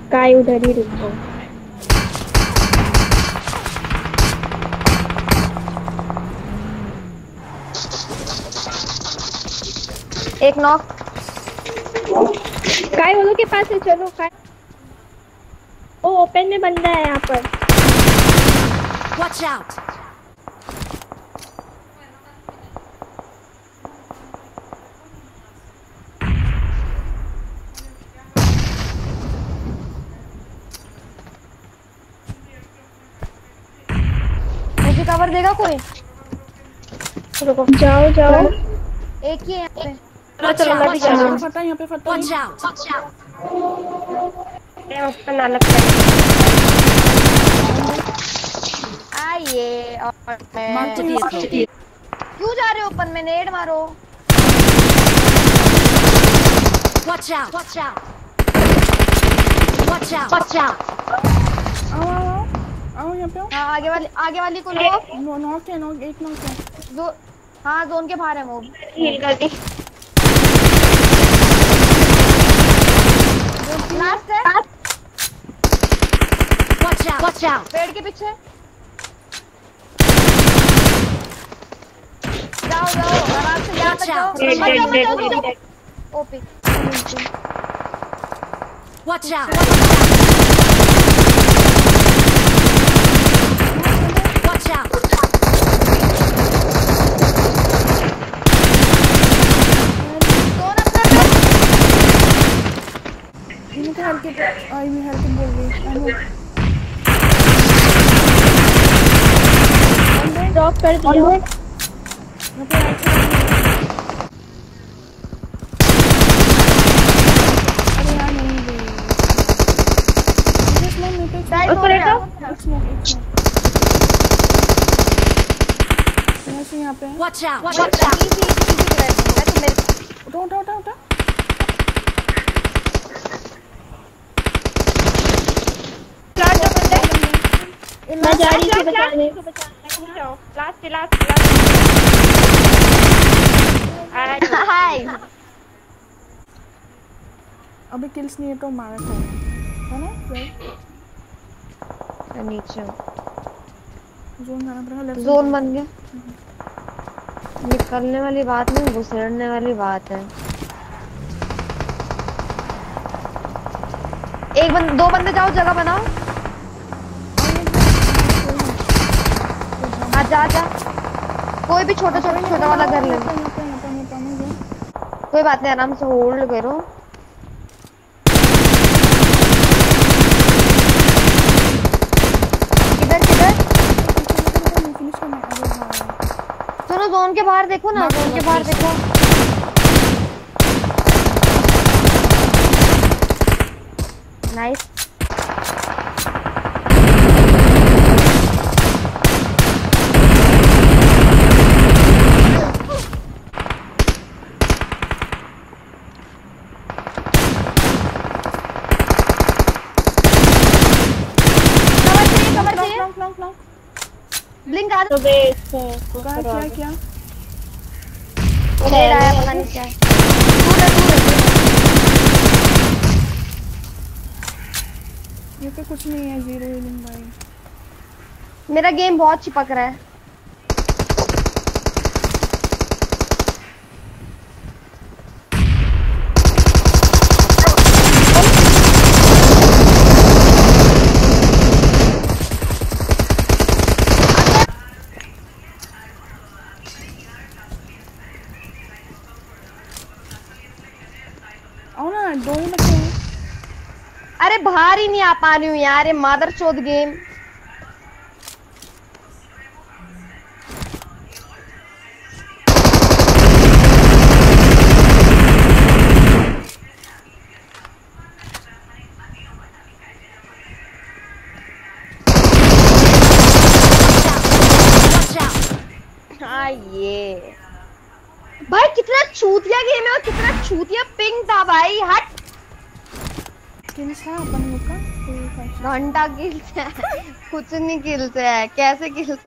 काय उधर ही रुक जाओ। एक नॉक। काय वो लोग के पास है, चलो काय। ओ ओपन में बंदा है यहाँ पर। Watch out! मुझे कवर देगा कोई? रुको, जाओ जाओ। एक ही है यहाँ पे। चलो मैं भी जा रहा हूँ। फटा यहाँ पे फटा। Watch out! मैं ओपन अलग कर। आइए और Mark the vehicle. क्यों जा रहे हो ओपन में? नेड मारो। Watch out! Watch out! Watch out! Watch out! आओ यहाँ पे आओ। हाँ आगे वाली को लो। नॉक है, नॉक एक नॉक है। जो हाँ जोन के बाहर है वो। हील कर दी। लास्ट है। Watch out! Watch out! पेड़ के पीछे। जाओ जाओ आराम से यहाँ तक जाओ। Dead. OP. Watch out! Watch out! Zone अपना इनको हेल्प के आई भी हेल्प बोल रही है। ड्रॉप कर दिया। अरे यार नहीं गई। डाइव हो गया। यहाँ पे Watch out! Watch out! उठा उठा उठा उठा। मैं जा रही थी बचाने। लास्ट। हाय। अभी किल्स नहीं है तो मारा है ना? नीचे जोन जाना पड़ेगा। लेफ्ट जोन बन गया। निकलने वाली बात नहीं, घुसड़ने वाली बात है। दो बंदे जाओ, जगह बनाओ। जा कोई भी छोटा वाला घर ले। कोई बात नहीं, आराम से होल्ड करो। किधर सुनो, जोन के बाहर देखो ना, जोन के बाहर देखो। नाइस। ब्लिंक आ तो बेस है। क्या ले रहा है, पता नहीं क्या है। ये पे कुछ नहीं है। 0 हीलिंग भाई। मेरा गेम बहुत चिपक रहा है। आओ ना, 2 ही बचे हैं। अरे बाहर ही नहीं आ पा रही हूँ यार, ये मादरचोद गेम। हाँ ये भाई कितना चूतिया गेम है और कितना चूतिया पिंग था भाई। हट। किल्स है अपन लोग का। घंटा किल्स है। कुछ नहीं किल्स है, कैसे किल्स